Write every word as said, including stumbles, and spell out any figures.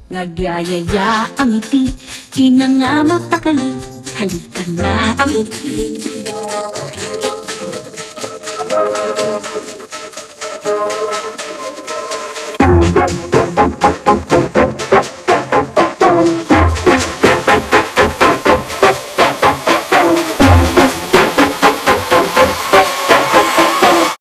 Nagyayaya ang ngiti, di na nga mapakali. Halika na ang ngiti.